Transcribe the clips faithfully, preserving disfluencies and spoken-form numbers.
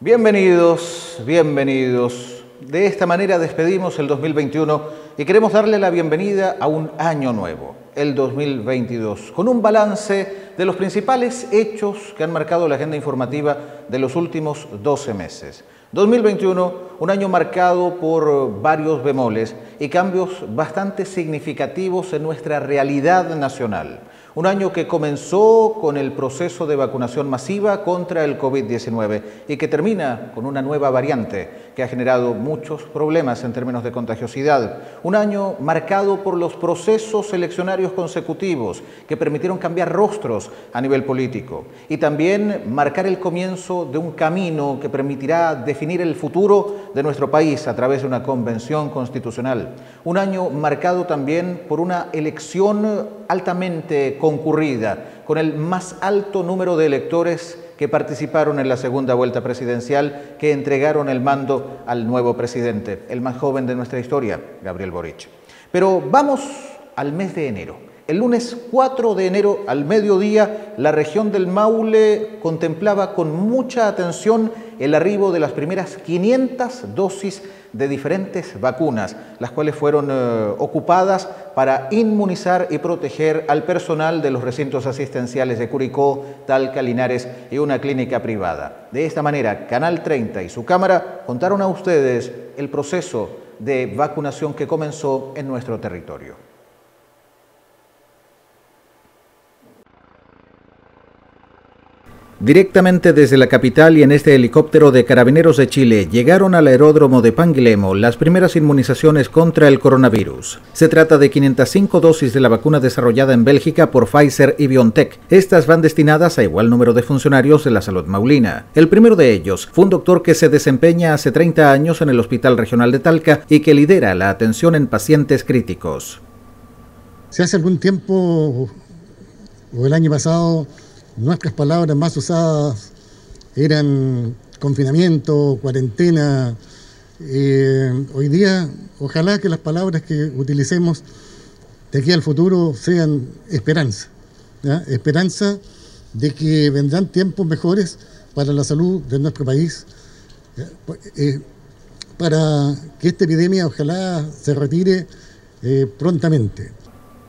Bienvenidos, bienvenidos. De esta manera despedimos el dos mil veintiuno y queremos darle la bienvenida a un año nuevo, el dos mil veintidós, con un balance de los principales hechos que han marcado la agenda informativa de los últimos doce meses. dos mil veintiuno, un año marcado por varios bemoles y cambios bastante significativos en nuestra realidad nacional. Un año que comenzó con el proceso de vacunación masiva contra el COVID diecinueve y que termina con una nueva variante que ha generado muchos problemas en términos de contagiosidad. Un año marcado por los procesos eleccionarios consecutivos que permitieron cambiar rostros a nivel político y también marcar el comienzo de un camino que permitirá definir el futuro de nuestro país a través de una convención constitucional. Un año marcado también por una elección altamente concurrida, con el más alto número de electores que participaron en la segunda vuelta presidencial, que entregaron el mando al nuevo presidente, el más joven de nuestra historia, Gabriel Boric. Pero vamos al mes de enero. El lunes cuatro de enero al mediodía, la región del Maule contemplaba con mucha atención el arribo de las primeras quinientas dosis de diferentes vacunas, las cuales fueron eh, ocupadas para inmunizar y proteger al personal de los recintos asistenciales de Curicó, Talca, Linares y una clínica privada. De esta manera, Canal treinta y su cámara contaron a ustedes el proceso de vacunación que comenzó en nuestro territorio. Directamente desde la capital y en este helicóptero de Carabineros de Chile llegaron al aeródromo de Panguilemo las primeras inmunizaciones contra el coronavirus. Se trata de quinientas cinco dosis de la vacuna desarrollada en Bélgica por Pfizer y BioNTech. Estas van destinadas a igual número de funcionarios de la salud maulina. El primero de ellos fue un doctor que se desempeña hace treinta años en el Hospital Regional de Talca y que lidera la atención en pacientes críticos. Si hace algún tiempo, o el año pasado, nuestras palabras más usadas eran confinamiento, cuarentena. Eh, hoy día, ojalá que las palabras que utilicemos de aquí al futuro sean esperanza. ¿ya? Esperanza de que vendrán tiempos mejores para la salud de nuestro país, eh, para que esta epidemia ojalá se retire eh, prontamente.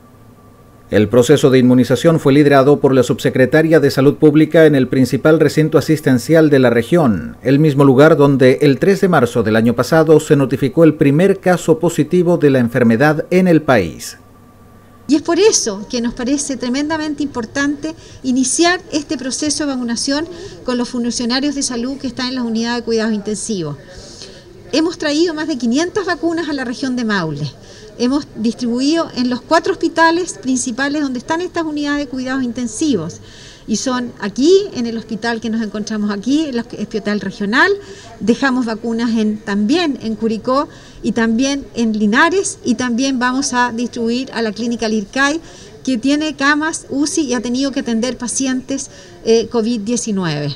El proceso de inmunización fue liderado por la subsecretaria de Salud Pública en el principal recinto asistencial de la región, el mismo lugar donde el tres de marzo del año pasado se notificó el primer caso positivo de la enfermedad en el país. Y es por eso que nos parece tremendamente importante iniciar este proceso de vacunación con los funcionarios de salud que están en las unidades de cuidados intensivos. Hemos traído más de quinientas vacunas a la región de Maule. Hemos distribuido en los cuatro hospitales principales donde están estas unidades de cuidados intensivos. Y son aquí, en el hospital que nos encontramos aquí, el hospital regional. Dejamos vacunas en, también en Curicó y también en Linares. Y también vamos a distribuir a la clínica Lircay, que tiene camas U C I y ha tenido que atender pacientes eh, COVID diecinueve.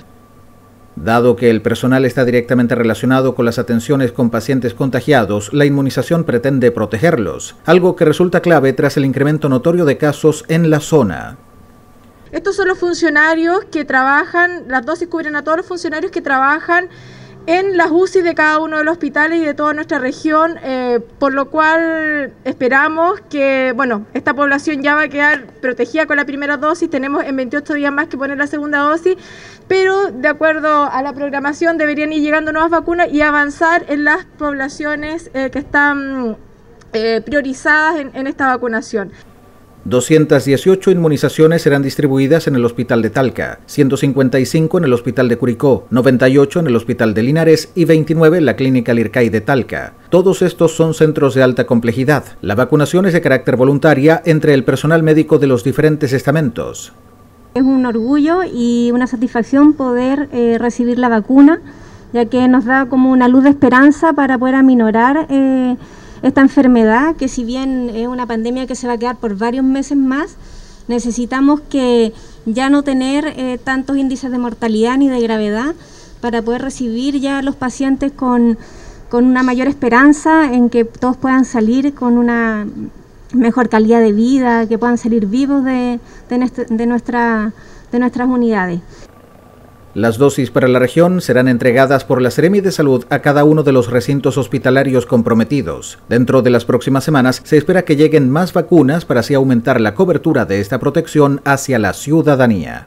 Dado que el personal está directamente relacionado con las atenciones con pacientes contagiados, la inmunización pretende protegerlos, algo que resulta clave tras el incremento notorio de casos en la zona. Estos son los funcionarios que trabajan, las dosis cubren a todos los funcionarios que trabajan en las U C I de cada uno de los hospitales y de toda nuestra región, eh, por lo cual esperamos que, bueno, esta población ya va a quedar protegida con la primera dosis. Tenemos en veintiocho días más que poner la segunda dosis, pero de acuerdo a la programación deberían ir llegando nuevas vacunas y avanzar en las poblaciones eh, que están eh, priorizadas en, en esta vacunación. doscientas dieciocho inmunizaciones serán distribuidas en el Hospital de Talca, ciento cincuenta y cinco en el Hospital de Curicó, noventa y ocho en el Hospital de Linares y veintinueve en la Clínica Lircay de Talca. Todos estos son centros de alta complejidad. La vacunación es de carácter voluntaria entre el personal médico de los diferentes estamentos. Es un orgullo y una satisfacción poder eh, recibir la vacuna, ya que nos da como una luz de esperanza para poder aminorar eh, esta enfermedad, que si bien es una pandemia que se va a quedar por varios meses más, necesitamos que ya no tener eh, tantos índices de mortalidad ni de gravedad para poder recibir ya a los pacientes con, con una mayor esperanza en que todos puedan salir con una mejor calidad de vida, que puedan salir vivos de, de, nuestra, de, nuestra, de nuestras unidades. Las dosis para la región serán entregadas por la Seremi de Salud a cada uno de los recintos hospitalarios comprometidos. Dentro de las próximas semanas se espera que lleguen más vacunas para así aumentar la cobertura de esta protección hacia la ciudadanía.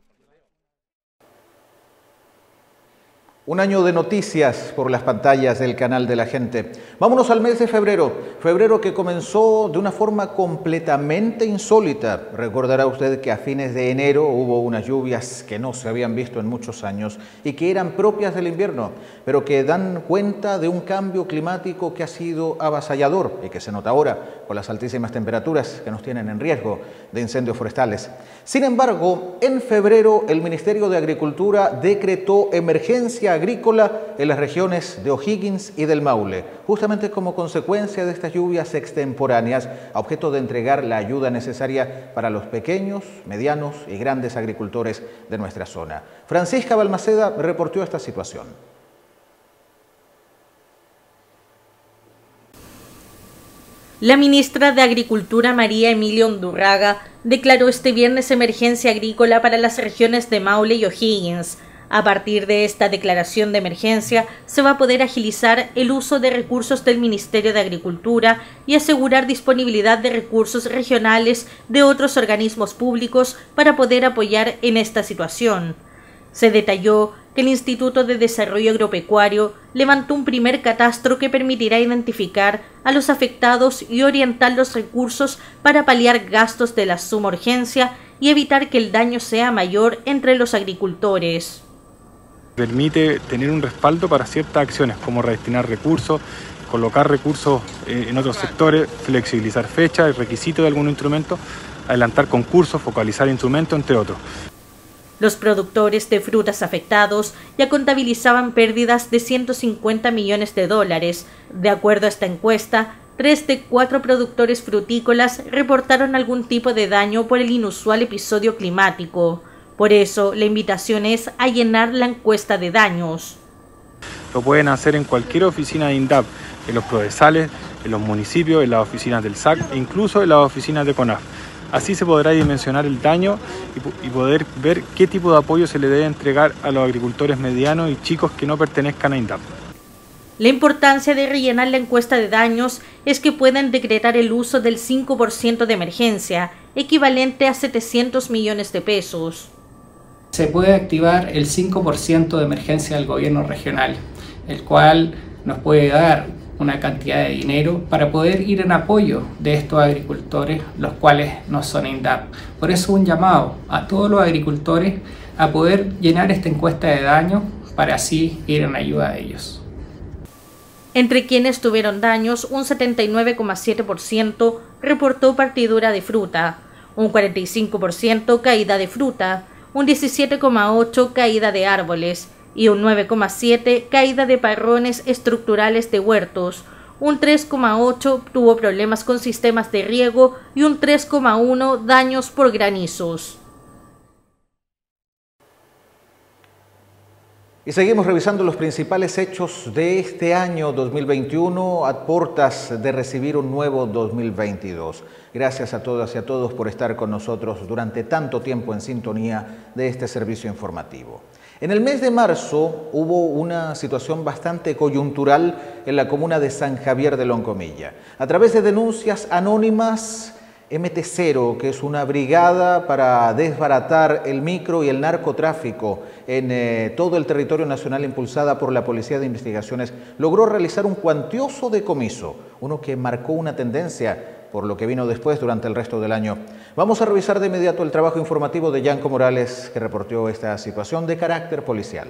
Un año de noticias por las pantallas del canal de la gente. Vámonos al mes de febrero. Febrero que comenzó de una forma completamente insólita. Recordará usted que a fines de enero hubo unas lluvias que no se habían visto en muchos años y que eran propias del invierno, pero que dan cuenta de un cambio climático que ha sido avasallador y que se nota ahora con las altísimas temperaturas que nos tienen en riesgo de incendios forestales. Sin embargo, en febrero el Ministerio de Agricultura decretó emergencia agrícola en las regiones de O'Higgins y del Maule, justamente como consecuencia de estas lluvias extemporáneas, a objeto de entregar la ayuda necesaria para los pequeños, medianos y grandes agricultores de nuestra zona. Francisca Balmaceda reportó esta situación. La ministra de Agricultura, María Emilia Undurraga, declaró este viernes emergencia agrícola para las regiones de Maule y O'Higgins. A partir de esta declaración de emergencia, se va a poder agilizar el uso de recursos del Ministerio de Agricultura y asegurar disponibilidad de recursos regionales de otros organismos públicos para poder apoyar en esta situación. Se detalló que el Instituto de Desarrollo Agropecuario levantó un primer catastro que permitirá identificar a los afectados y orientar los recursos para paliar gastos de la suma urgencia y evitar que el daño sea mayor entre los agricultores. Permite tener un respaldo para ciertas acciones como redestinar recursos, colocar recursos en otros sectores, flexibilizar fechas, el requisito de algún instrumento, adelantar concursos, focalizar instrumentos, entre otros. Los productores de frutas afectados ya contabilizaban pérdidas de ciento cincuenta millones de dólares. De acuerdo a esta encuesta, tres de cuatro productores frutícolas reportaron algún tipo de daño por el inusual episodio climático. Por eso, la invitación es a llenar la encuesta de daños. Lo pueden hacer en cualquier oficina de INDAP, en los prodesales, en los municipios, en las oficinas del S A C e incluso en las oficinas de CONAF. Así se podrá dimensionar el daño y poder ver qué tipo de apoyo se le debe entregar a los agricultores medianos y chicos que no pertenezcan a INDAP. La importancia de rellenar la encuesta de daños es que pueden decretar el uso del cinco por ciento de emergencia, equivalente a setecientos millones de pesos. Se puede activar el cinco por ciento de emergencia del gobierno regional, el cual nos puede dar una cantidad de dinero para poder ir en apoyo de estos agricultores, los cuales no son INDAP. Por eso un llamado a todos los agricultores a poder llenar esta encuesta de daños para así ir en ayuda de ellos. Entre quienes tuvieron daños, un setenta y nueve coma siete por ciento reportó partidura de fruta, un cuarenta y cinco por ciento caída de fruta, un diecisiete coma ocho por ciento caída de árboles y un nueve coma siete por ciento caída de parrones estructurales de huertos, un tres coma ocho por ciento tuvo problemas con sistemas de riego y un tres coma uno por ciento daños por granizos. Y seguimos revisando los principales hechos de este año dos mil veintiuno a puertas de recibir un nuevo dos mil veintidós. Gracias a todas y a todos por estar con nosotros durante tanto tiempo en sintonía de este servicio informativo. En el mes de marzo hubo una situación bastante coyuntural en la comuna de San Javier de Loncomilla. A través de denuncias anónimas, M T cero, que es una brigada para desbaratar el micro y el narcotráfico en eh, todo el territorio nacional impulsada por la Policía de Investigaciones, logró realizar un cuantioso decomiso, uno que marcó una tendencia por lo que vino después durante el resto del año. Vamos a revisar de inmediato el trabajo informativo de Yanko Morales, que reportó esta situación de carácter policial.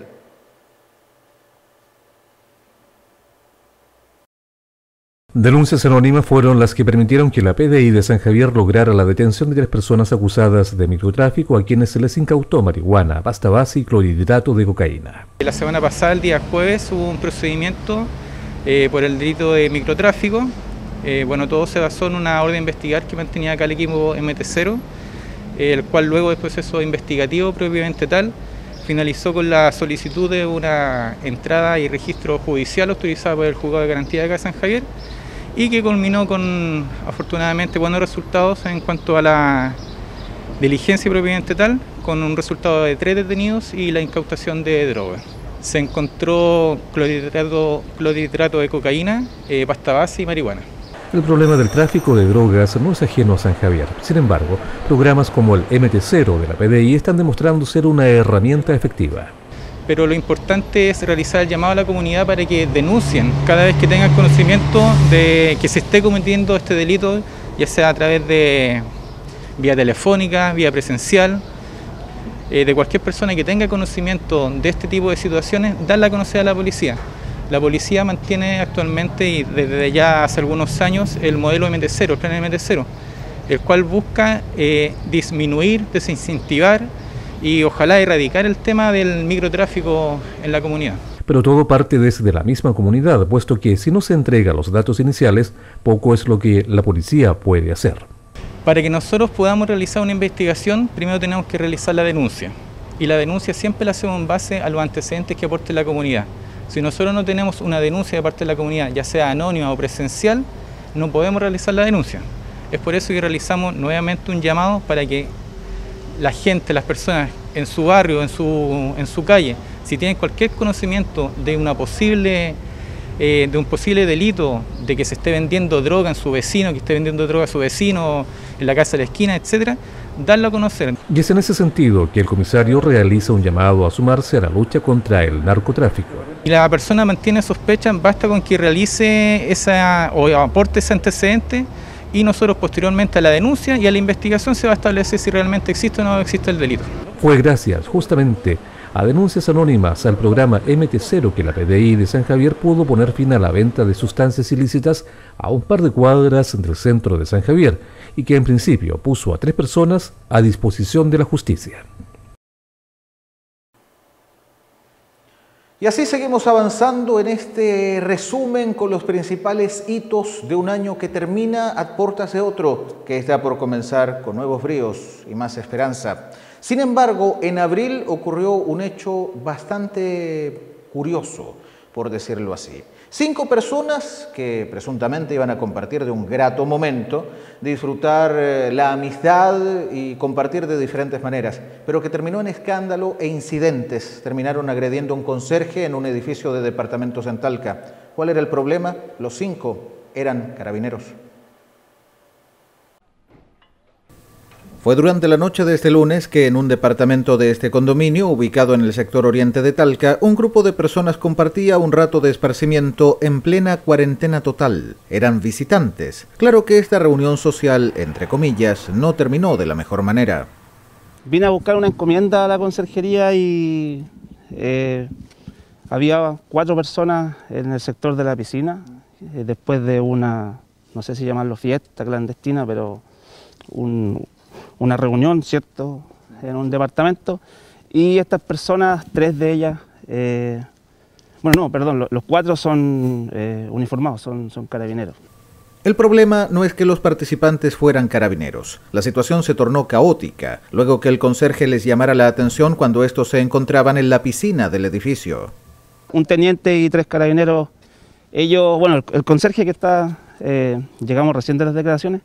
Denuncias anónimas fueron las que permitieron que la P D I de San Javier lograra la detención de tres personas acusadas de microtráfico a quienes se les incautó marihuana, pasta base y clorhidrato de cocaína. La semana pasada, el día jueves, hubo un procedimiento eh, por el delito de microtráfico. Eh, bueno, todo se basó en una orden de investigar que mantenía acá el equipo M T cero, eh, el cual luego del proceso investigativo propiamente tal, finalizó con la solicitud de una entrada y registro judicial autorizada por el Juzgado de Garantía de acá de San Javier, y que culminó con, afortunadamente, buenos resultados en cuanto a la diligencia propiamente tal, con un resultado de tres detenidos y la incautación de drogas. Se encontró clorhidrato, clorhidrato de cocaína, eh, pasta base y marihuana. El problema del tráfico de drogas no es ajeno a San Javier. Sin embargo, programas como el M T cero de la P D I están demostrando ser una herramienta efectiva. Pero lo importante es realizar el llamado a la comunidad para que denuncien cada vez que tengan conocimiento de que se esté cometiendo este delito, ya sea a través de vía telefónica, vía presencial, eh, de cualquier persona que tenga conocimiento de este tipo de situaciones, darla a conocer a la policía. La policía mantiene actualmente y desde ya hace algunos años el modelo M T cero, el plan M T cero, el cual busca eh, disminuir, desincentivar y ojalá erradicar el tema del microtráfico en la comunidad. Pero todo parte desde la misma comunidad, puesto que si no se entregan los datos iniciales, poco es lo que la policía puede hacer. Para que nosotros podamos realizar una investigación, primero tenemos que realizar la denuncia. Y la denuncia siempre la hacemos en base a los antecedentes que aporte la comunidad. Si nosotros no tenemos una denuncia de parte de la comunidad, ya sea anónima o presencial, no podemos realizar la denuncia. Es por eso que realizamos nuevamente un llamado para que la gente, las personas en su barrio, en su, en su calle, si tienen cualquier conocimiento de una posible, eh, de un posible delito, de que se esté vendiendo droga en su vecino, que esté vendiendo droga a su vecino, en la casa de la esquina, etcétera, darlo a conocer. Y es en ese sentido que el comisario realiza un llamado a sumarse a la lucha contra el narcotráfico. Y la persona mantiene sospecha, basta con que realice esa o aporte ese antecedente y nosotros posteriormente a la denuncia y a la investigación se va a establecer si realmente existe o no existe el delito. Fue gracias justamente a denuncias anónimas al programa M T cero que la P D I de San Javier pudo poner fin a la venta de sustancias ilícitas a un par de cuadras del centro de San Javier y que en principio puso a tres personas a disposición de la justicia. Y así seguimos avanzando en este resumen con los principales hitos de un año que termina a puertas de otro, que está por comenzar con nuevos bríos y más esperanza. Sin embargo, en abril ocurrió un hecho bastante curioso, por decirlo así. Cinco personas que presuntamente iban a compartir de un grato momento, disfrutar eh, la amistad y compartir de diferentes maneras, pero que terminó en escándalo e incidentes. Terminaron agrediendo a un conserje en un edificio de departamentos en Talca. ¿Cuál era el problema? Los cinco eran carabineros. Fue durante la noche de este lunes que en un departamento de este condominio, ubicado en el sector oriente de Talca, un grupo de personas compartía un rato de esparcimiento en plena cuarentena total. Eran visitantes. Claro que esta reunión social, entre comillas, no terminó de la mejor manera. Vine a buscar una encomienda a la conserjería y eh, había cuatro personas en el sector de la piscina, eh, después de una, no sé si llamarlo fiesta clandestina, pero un... una reunión, ¿cierto?, en un departamento, y estas personas, tres de ellas, eh, bueno, no, perdón, los, los cuatro son eh, uniformados, son, son carabineros. El problema no es que los participantes fueran carabineros. La situación se tornó caótica, luego que el conserje les llamara la atención cuando estos se encontraban en la piscina del edificio. Un teniente y tres carabineros, ellos, bueno, el, el conserje que está, eh, llegamos recién de las declaraciones,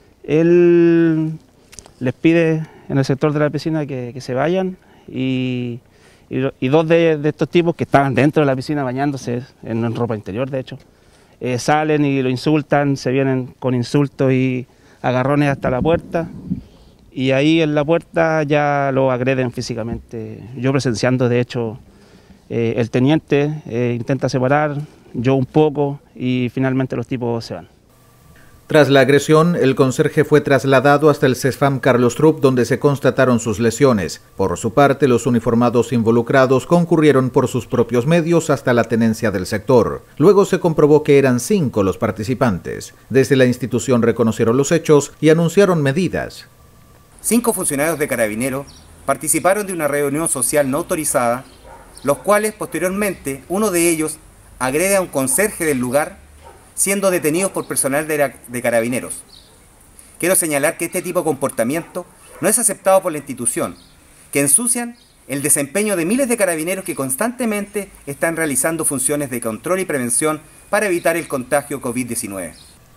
él les pide en el sector de la piscina que, que se vayan y, y, y dos de, de estos tipos que estaban dentro de la piscina bañándose en, en ropa interior, de hecho, eh, salen y lo insultan, se vienen con insultos y agarrones hasta la puerta y ahí en la puerta ya lo agreden físicamente. Yo presenciando, de hecho, eh, el teniente eh, intenta separar, yo un poco y finalmente los tipos se van. Tras la agresión, el conserje fue trasladado hasta el CESFAM Carlos Trup, donde se constataron sus lesiones. Por su parte, los uniformados involucrados concurrieron por sus propios medios hasta la tenencia del sector. Luego se comprobó que eran cinco los participantes. Desde la institución reconocieron los hechos y anunciaron medidas. Cinco funcionarios de Carabineros participaron de una reunión social no autorizada, los cuales posteriormente uno de ellos agrede a un conserje del lugar, siendo detenidos por personal de, de Carabineros. Quiero señalar que este tipo de comportamiento no es aceptado por la institución, que ensucian el desempeño de miles de carabineros que constantemente están realizando funciones de control y prevención para evitar el contagio COVID diecinueve.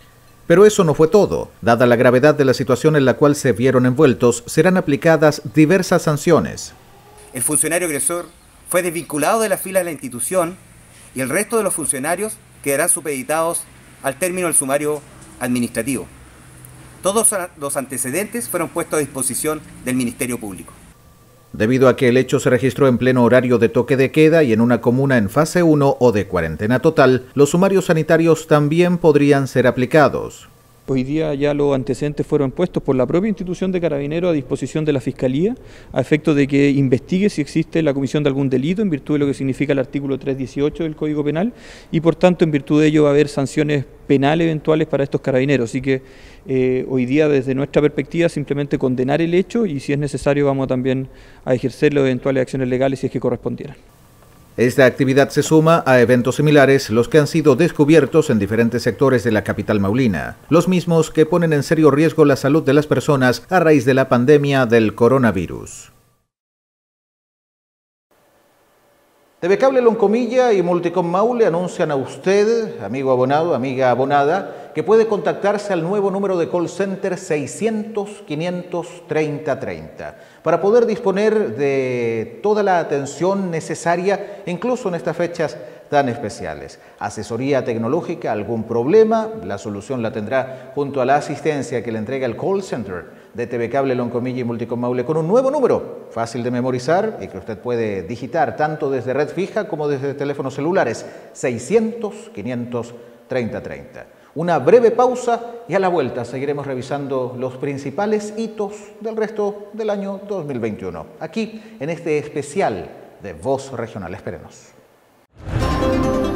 Pero eso no fue todo. Dada la gravedad de la situación en la cual se vieron envueltos, serán aplicadas diversas sanciones. El funcionario agresor fue desvinculado de la fila de la institución y el resto de los funcionarios quedarán supeditados al término del sumario administrativo. Todos los antecedentes fueron puestos a disposición del Ministerio Público. Debido a que el hecho se registró en pleno horario de toque de queda y en una comuna en fase uno o de cuarentena total, los sumarios sanitarios también podrían ser aplicados. Hoy día ya los antecedentes fueron puestos por la propia institución de Carabineros a disposición de la Fiscalía, a efecto de que investigue si existe la comisión de algún delito en virtud de lo que significa el artículo trescientos dieciocho del Código Penal, y por tanto en virtud de ello va a haber sanciones penales eventuales para estos carabineros. Así que eh, hoy día desde nuestra perspectiva simplemente condenar el hecho y si es necesario vamos también a ejercer las eventuales acciones legales si es que correspondieran. Esta actividad se suma a eventos similares, los que han sido descubiertos en diferentes sectores de la capital maulina, los mismos que ponen en serio riesgo la salud de las personas a raíz de la pandemia del coronavirus. T V Cable Loncomilla y Multicom Maule anuncian a usted, amigo abonado, amiga abonada, que puede contactarse al nuevo número de call center seiscientos, quinientos, treinta, treinta para poder disponer de toda la atención necesaria, incluso en estas fechas tan especiales. Asesoría tecnológica, algún problema, la solución la tendrá junto a la asistencia que le entrega el call center de T V Cable Loncomilla y Multicom Maule con un nuevo número, fácil de memorizar y que usted puede digitar tanto desde red fija como desde teléfonos celulares, seiscientos, quinientos, treinta, treinta. Una breve pausa y a la vuelta seguiremos revisando los principales hitos del resto del año dos mil veintiuno, aquí en este especial de Voz Regional. Espérenos.